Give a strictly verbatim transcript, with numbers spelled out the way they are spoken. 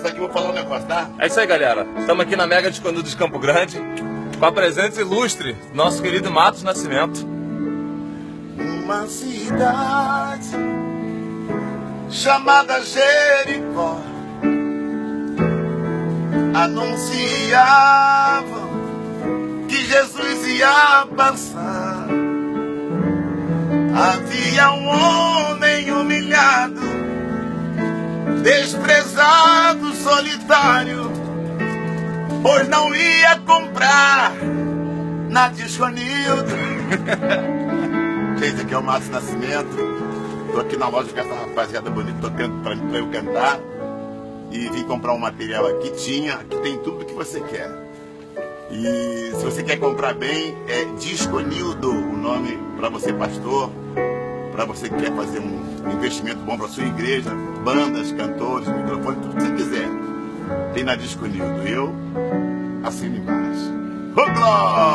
começar aqui, vou falar um negócio, tá? É isso aí, galera. Estamos aqui na Mega Disconudo de Campo Grande, com a presença ilustre do nosso querido Matos Nascimento. Uma cidade chamada Jericó anunciava que Jesus ia passar. Havia um homem humilhado, desprezado, solitário, pois não ia comprar na Disconildo. Gente, aqui é o Matos Nascimento. Tô aqui na loja com essa rapaziada bonita, tocando pra, pra eu cantar. E vim comprar um material aqui. Tinha, aqui tem tudo que você quer. E se você quer comprar bem, é Disconildo, o nome para você, pastor, para você que quer fazer um investimento bom para sua igreja, bandas, cantores, microfone, tudo que você quiser. Tem na Disconildo. Eu assino embaixo. Ô, glória!